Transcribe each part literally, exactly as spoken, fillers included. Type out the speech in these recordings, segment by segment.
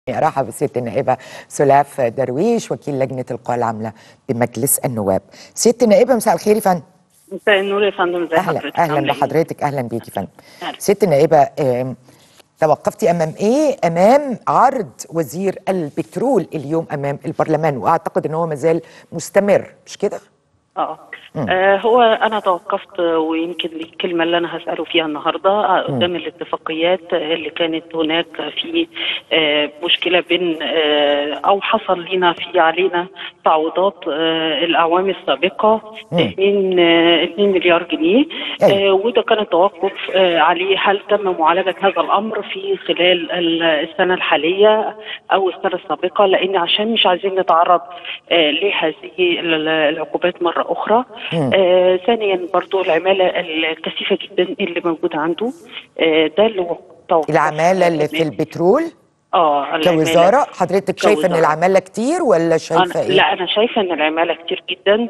أرحب بسيادة النائبة سلاف درويش وكيل لجنة القوى العاملة بمجلس النواب. سيادة النائبة مساء الخير يا فندم. مساء النور يا فندم، ازي أهلا حضرتك؟ أهلا بحضرتك. أهلا بيكي فندم. أهلا. سيادة النائبة، توقفتي أمام إيه؟ أمام عرض وزير البترول اليوم أمام البرلمان، وأعتقد أن هو مازال مستمر، مش كده؟ اه آه، هو انا توقفت، ويمكن دي الكلمه اللي انا هساله فيها النهارده قدام الاتفاقيات اللي كانت هناك في آه مشكله بين آه او حصل لنا في علينا تعويضات آه الاعوام السابقه اتنين مليار جنيه، آه وده كان التوقف آه عليه. هل تم معالجه هذا الامر في خلال السنه الحاليه او السنه السابقه؟ لان عشان مش عايزين نتعرض آه لهذه العقوبات مره اخرى. آه ثانيا برضو العماله الكثيفه جدا اللي موجوده عنده، آه ده اللي هو العماله اللي في البترول. اه كوزاره حضرتك شايفه ان العماله كتير ولا شايفه ايه؟ لا، انا شايفه ان العماله كتير جدا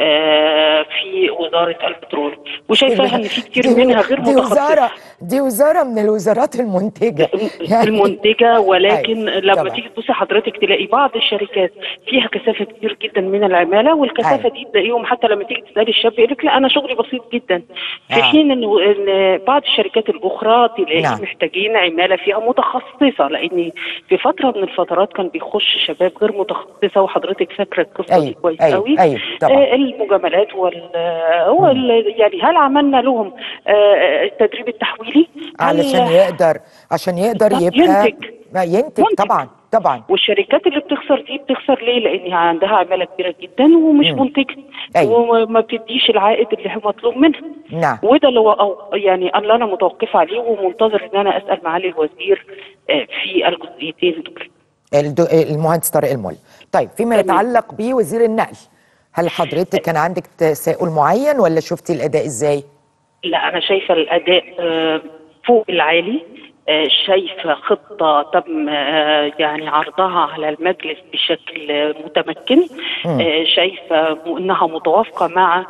آه في وزاره البترول، وشايفاها ان في كتير منها غير دي متخصصه. وزاره دي وزاره من الوزارات المنتجه يعني المنتجه، ولكن أيوة. لما طبعا. تيجي تبصي حضرتك تلاقي بعض الشركات فيها كثافه كتير جدا من العماله، والكثافه أيوة. دي تلاقيهم حتى لما تيجي تسالي الشاب يقول لك لا انا شغلي بسيط جدا، في آه. حين ان ان بعض الشركات الاخرى تلاقي نعم. محتاجين عماله فيها متخصصه، لان في فتره من الفترات كان بيخش شباب غير متخصصه، وحضرتك فاكره القصه أيوة. دي كويس أيوة. قوي. أيوة. طبعا. آه المجاملات وال, وال... يعني هل عملنا لهم آه التدريب التحويلي علشان يقدر عشان يقدر يبقى ينتج ينتج منتج. طبعا طبعا. والشركات اللي بتخسر دي بتخسر ليه؟ لان عندها عماله كبيره جدا ومش مم. منتجه. أيوة. وما بتديش العائد اللي هو مطلوب منها. نعم. وده اللي هو أو يعني اللي انا متوقفه عليه ومنتظر ان انا اسال معالي الوزير في الجزئيتين دول. المهندس طارق الملا. طيب فيما يتعلق بوزير النقل، هل حضرتك كان عندك تساؤل معين ولا شفتي الاداء ازاي؟ لا، انا شايفه الاداء فوق العالي. شايفه خطه تم يعني عرضها على المجلس بشكل متمكن. شايفه انها متوافقه مع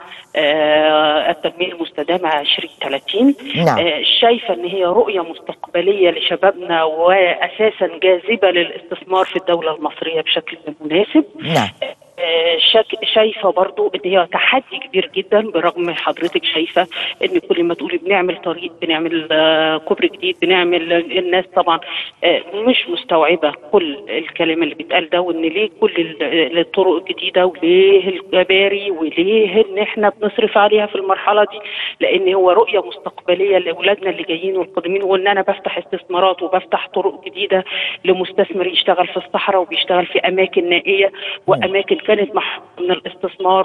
التنميه المستدامه عشرين ثلاثين. نعم. شايفه ان هي رؤيه مستقبليه لشبابنا، واساسا جاذبه للاستثمار في الدوله المصريه بشكل مناسب. نعم. شايفه برضو ان هي تحدي كبير جدا، برغم حضرتك شايفه ان كل ما تقولي بنعمل طريق، بنعمل كوبري جديد، بنعمل، الناس طبعا مش مستوعبه كل الكلام اللي بيتقال ده، وان ليه كل الطرق الجديده وليه الكباري وليه ان احنا بنصرف عليها في المرحله دي، لان هو رؤيه مستقبليه لاولادنا اللي جايين والقادمين. وان انا بفتح استثمارات وبفتح طرق جديده لمستثمر يشتغل في الصحراء وبيشتغل في اماكن نائيه واماكن كانت محرومه من الاستثمار،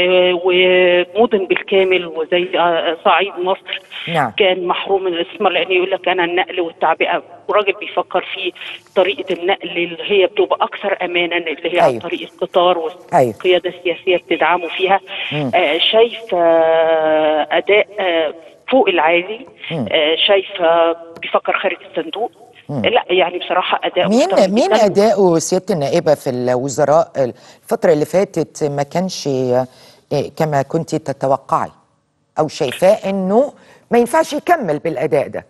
ومدن بالكامل وزي صعيد مصر. نعم. كان محروم من الاستثمار، لان يقول لك انا النقل والتعبئه، وراجل بيفكر في طريقه النقل اللي هي بتبقى اكثر امانا، اللي هي أيوة. عن طريق القطار، والقياده أيوة. السياسيه بتدعمه فيها. آه شايف آه اداء آه فوق العالي. آه شايف آه بيفكر خارج الصندوق. لا يعني بصراحه اداء مين مين جداً. اداؤه سياده النائبه في الوزراء الفتره اللي فاتت ما كانش كما كنت تتوقعي، او شايفاه انه ما ينفعش يكمل بالاداء ده؟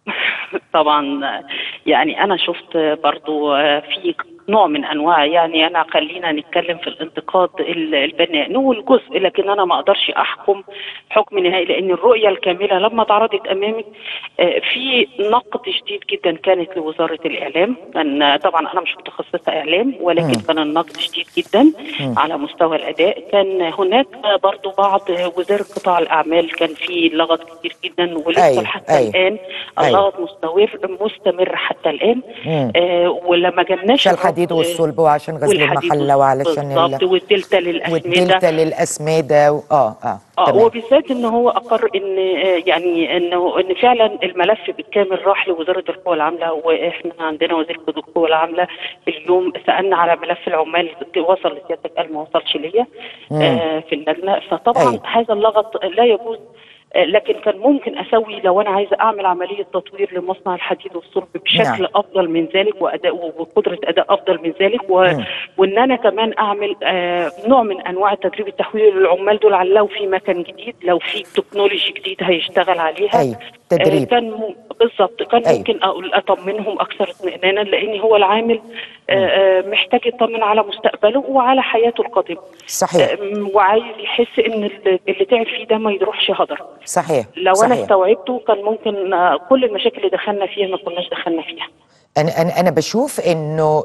طبعا يعني انا شفت برضو في نوع من انواع، يعني انا خلينا نتكلم في الانتقاد البناء نقول جزء، لكن انا ما اقدرش احكم حكم نهائي، لان الرؤيه الكامله لما اتعرضت امامي في نقد شديد جدا كانت لوزاره الاعلام. أن طبعا انا مش متخصصه اعلام، ولكن م. كان النقد شديد جدا م. على مستوى الاداء. كان هناك برضو بعض وزاره قطاع الاعمال كان في لغط كتير جدا، ولسه أيوة. حتى أيوة. الان اللغط أيوة. مستمر مستمر حتى الان. آه ولما جبناش الحديد والصلب وعشان غزل المحله وعلشان بالظبط، والدلتا للاسمده والدلتا للاسمده و... اه اه اه وبالذات ان هو اقر ان يعني انه ان فعلا الملف بالكامل راح لوزاره القوى العامله، واحنا عندنا وزير القوى العامله اليوم سالنا على ملف العمال، وصل لسيادتك قال ما وصلش ليا آه في اللجنه. فطبعا أيوة. هذا اللغط لا يجوز، لكن كان ممكن اسوي لو انا عايزه اعمل عمليه تطوير لمصنع الحديد والصلب بشكل نعم. افضل من ذلك، واداء وقدره اداء افضل من ذلك، و... وان انا كمان اعمل آه نوع من انواع التدريب التحويلي للعمال دول، على لو في مكان جديد، لو في تكنولوجي جديد هيشتغل عليها. أيوة. تدريب. كان م... بالظبط كان أيوة. ممكن اقول اطمنهم اكثر اطمئنانا، لان هو العامل آه محتاج يطمن على مستقبله وعلى حياته القادمه. صحيح. آه وعايز يحس ان اللي تعب فيه ده ما يروحش هدر. صحيح. لو صحيح. انا استوعبته كان ممكن آه كل المشاكل اللي دخلنا فيها ما كناش دخلنا فيها. انا انا انا بشوف انه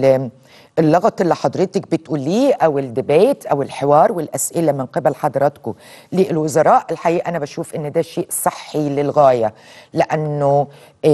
اللغط اللي حضرتك بتقوليه او الديبيت او الحوار والاسئله من قبل حضراتكم للوزراء، الحقيقه انا بشوف ان ده شيء صحي للغايه، لانه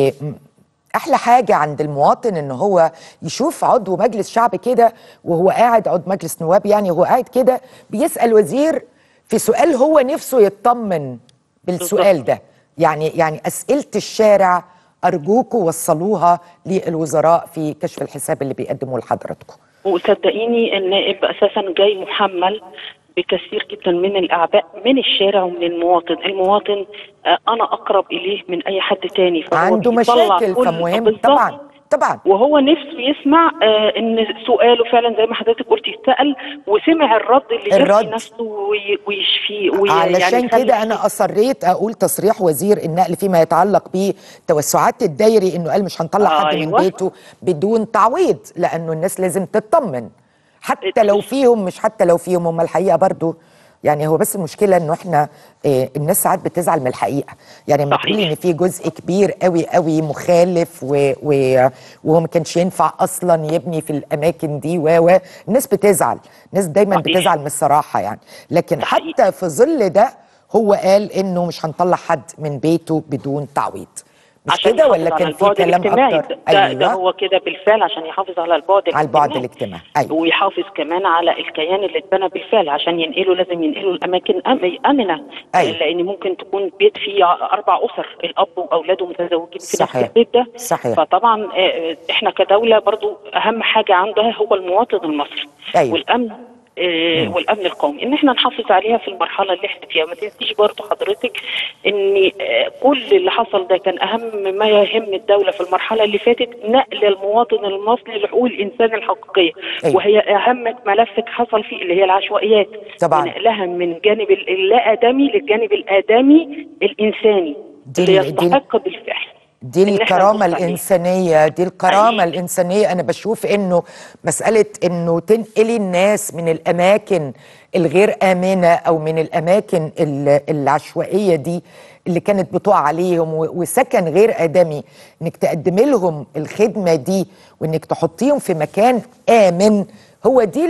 احلى حاجه عند المواطن ان هو يشوف عضو مجلس شعب كده وهو قاعد، عضو مجلس نواب يعني، وهو قاعد كده بيسال وزير في سؤال هو نفسه يطمن بالسؤال ده. يعني يعني اسئله الشارع أرجوكوا وصلوها للوزراء في كشف الحساب اللي بيقدموه لحضراتكم. وصدقيني النائب أساسا جاي محمل بكثير جدا من الأعباء من الشارع ومن المواطن. المواطن أنا أقرب إليه من أي حد تاني، عنده مشاكل فمهم طبعا طبعا، وهو نفسه يسمع آه ان سؤاله فعلا زي ما حضرتك قلتي يتسال، وسمع الرد اللي يرضي نفسه ويشفيه. علشان يعني كده انا اصريت اقول تصريح وزير النقل فيما يتعلق بتوسعات الدايري، انه قال مش هنطلع حد أيوة. من بيته بدون تعويض، لانه الناس لازم تطمن حتى لو فيهم، مش حتى لو فيهم هم الحقيقه برضو. يعني هو بس المشكله انه احنا إيه، الناس ساعات بتزعل من الحقيقه. يعني لما تقولي ان في جزء كبير قوي قوي مخالف و... و... وهو ما كانش ينفع اصلا يبني في الاماكن دي و و الناس بتزعل، الناس دايما صحيح. بتزعل من الصراحه يعني. لكن صحيح. حتى في ظل ده هو قال انه مش هنطلع حد من بيته بدون تعويض، مش كده ولا كان في كلام اكتر؟ ده, أيوة. ده هو كده بالفعل عشان يحافظ على البعد الاجتماعي، على البعد الاجتماعي أيوة. ويحافظ كمان على الكيان اللي اتبنى بالفعل. عشان ينقله لازم ينقله الاماكن امنه، أيوة. لان ممكن تكون بيت فيه اربع اسر، الاب واولاده متزوجين في صحيح. نفس البيت ده. صحيح. فطبعا احنا كدوله برضو اهم حاجه عندها هو المواطن المصري. أيوة. والامن آه والامن القومي، ان احنا نحافظ عليها في المرحله اللي احنا فيها. ما تنسيش برضه حضرتك ان آه كل اللي حصل ده كان اهم ما يهم الدوله في المرحله اللي فاتت نقل المواطن المصري لحقوق الانسان الحقيقيه. أيوة. وهي اهم ملف حصل فيه اللي هي العشوائيات طبعا، ونقلها من جانب اللا ادمي للجانب الادمي الانساني اللي يستحق بالفعل. دي الكرامة الإنسانية، دي الكرامة الإنسانية. أنا بشوف إنه مسألة إنه تنقلي الناس من الأماكن الغير آمنة أو من الأماكن العشوائية دي اللي كانت بتقع عليهم وسكن غير آدمي، إنك تقدمي لهم الخدمة دي وإنك تحطيهم في مكان آمن، هو دي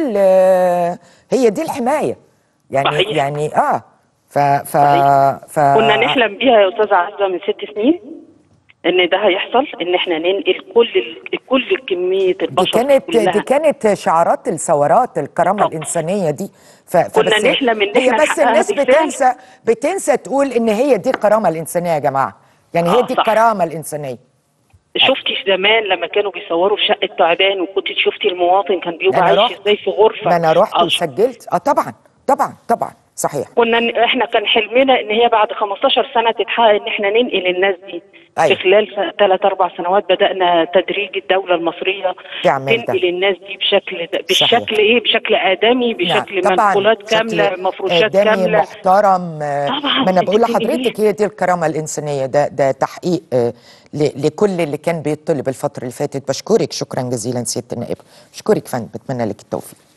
هي دي الحماية يعني. صحيح. يعني آه ف ف ف كنا نحلم بيها يا أستاذة عزة من ست سنين ان ده هيحصل، ان احنا ننقل كل كل كميه البشر دي كانت كلها. دي كانت شعارات الثورات الكرامه طب. الانسانيه دي. كنا نحلم ان هي بس الناس بتنسى بتنسى تقول ان هي دي الكرامه الانسانيه يا جماعه، يعني هي دي الكرامه الانسانيه. شفتي زمان لما كانوا بيصوروا في شقه تعبان وكنت شفتي المواطن كان بيبقى عايش ازاي في غرفه؟ ما انا رحت وسجلت. اه طبعا طبعا طبعا صحيح. كنا احنا كان حلمنا ان هي بعد خمستاشر سنه تتحقق ان احنا ننقل الناس دي. أيوة. في خلال ثلاث اربع سنوات بدانا تدريج الدوله المصريه تنقل الناس دي بشكل بالشكل صحيح. ايه بشكل ادمي، بشكل نعم. منقولات كامله، مفروشات كامله، محترم. طبعا. ما انا بقول لحضرتك هي دي الكرامه الانسانيه. ده ده تحقيق آه لكل اللي كان بيطلب الفتره اللي فاتت. بشكرك شكرا جزيلا سياده النائب، بشكرك فندم، بتمنى لك التوفيق.